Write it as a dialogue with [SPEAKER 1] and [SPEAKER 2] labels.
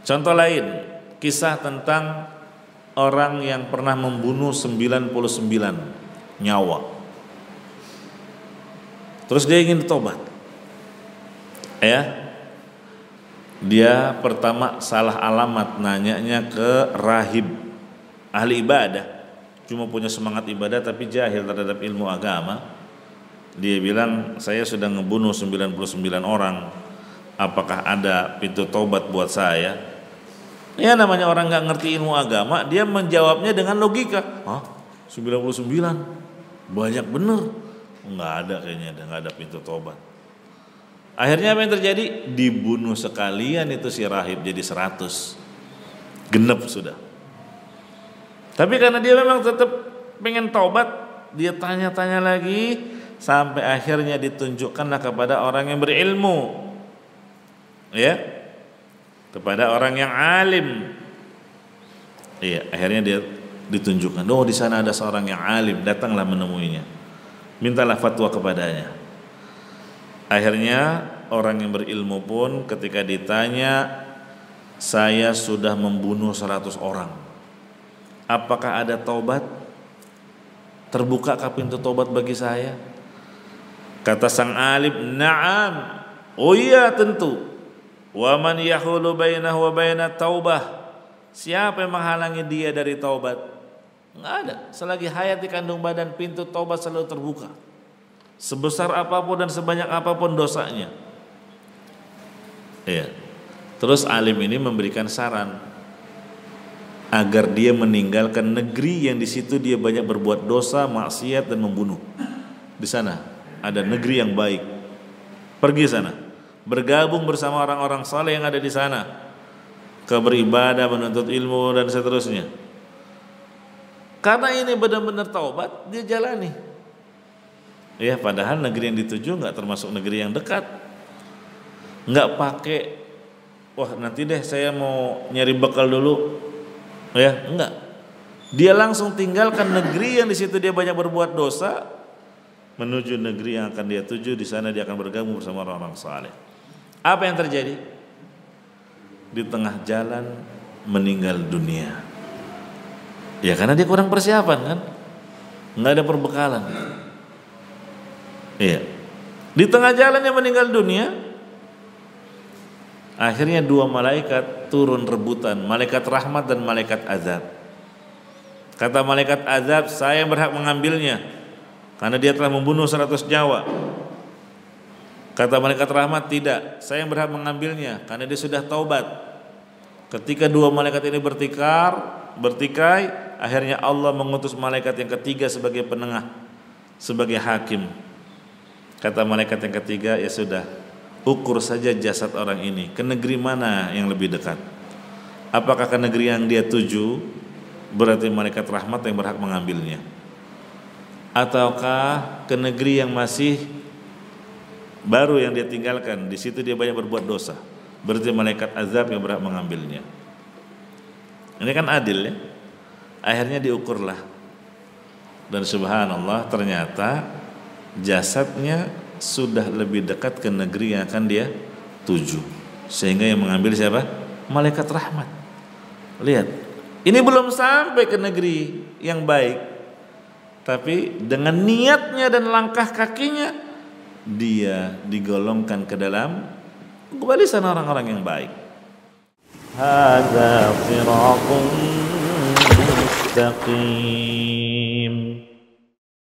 [SPEAKER 1] Contoh lain, kisah tentang orang yang pernah membunuh 99 nyawa. Terus dia ingin tobat. Ya. Dia pertama salah alamat, nanyanya ke rahib, ahli ibadah. Cuma punya semangat ibadah tapi jahil terhadap ilmu agama. Dia bilang, saya sudah ngebunuh 99 orang. Apakah ada pintu tobat buat saya? Ya namanya orang gak ngerti ilmu agama, dia menjawabnya dengan logika. Hah? 99? Banyak bener. Nggak ada kayaknya, nggak ada pintu tobat. Akhirnya apa yang terjadi? Dibunuh sekalian itu si rahib jadi 100. Genep sudah. Tapi karena dia memang tetap pengen tobat, dia tanya-tanya lagi sampai akhirnya ditunjukkanlah kepada orang yang berilmu. Ya. Kepada orang yang alim. Iya, akhirnya dia ditunjukkan. Oh, di sana ada seorang yang alim, datanglah menemuinya. Mintalah fatwa kepadanya. Akhirnya orang yang berilmu pun ketika ditanya, saya sudah membunuh 100 orang. Apakah ada taubat? Terbukakah pintu taubat bagi saya? Kata sang alim, na'am. Oh iya tentu. Wa man yahulu bainahu wa bainat taubah. Siapa yang menghalangi dia dari taubat? Enggak ada. Selagi hayat di kandung badan, pintu taubat selalu terbuka. Sebesar apapun dan sebanyak apapun dosanya. Iya. Terus alim ini memberikan saran agar dia meninggalkan negeri yang di situ dia banyak berbuat dosa, maksiat dan membunuh. Di sana ada negeri yang baik. Pergi sana, bergabung bersama orang-orang saleh yang ada di sana, beribadah, menuntut ilmu dan seterusnya. Karena ini benar-benar taubat, dia jalani. Ya, padahal negeri yang dituju nggak termasuk negeri yang dekat. Nggak pakai, wah nanti deh saya mau nyari bekal dulu. Ya, enggak. Dia langsung tinggalkan negeri yang di situ dia banyak berbuat dosa, menuju negeri yang akan dia tuju. Di sana dia akan bergabung bersama orang-orang saleh. Apa yang terjadi? Di tengah jalan meninggal dunia. Ya karena dia kurang persiapan kan, nggak ada perbekalan. Iya. Di tengah jalan dia meninggal dunia. Akhirnya 2 malaikat turun rebutan, malaikat rahmat dan malaikat azab. Kata malaikat azab, saya yang berhak mengambilnya karena dia telah membunuh 100 nyawa. Kata malaikat rahmat, tidak, saya yang berhak mengambilnya karena dia sudah taubat. Ketika 2 malaikat ini bertikai, akhirnya Allah mengutus malaikat yang ketiga sebagai penengah, sebagai hakim. Kata malaikat yang ketiga, ya sudah, ukur saja jasad orang ini, ke negeri mana yang lebih dekat. Apakah ke negeri yang dia tuju, berarti malaikat rahmat yang berhak mengambilnya, ataukah ke negeri yang masih baru yang dia tinggalkan, di situ dia banyak berbuat dosa, berarti malaikat azab yang berhak mengambilnya. Ini kan adil ya. Akhirnya diukurlah, dan subhanallah ternyata jasadnya sudah lebih dekat ke negeri yang akan dia tuju, sehingga yang mengambil siapa? Malaikat rahmat. Lihat, ini belum sampai ke negeri yang baik, tapi dengan niatnya dan langkah kakinya dia digolongkan ke dalam barisan orang-orang yang baik. Hadza sirathun mustaqim.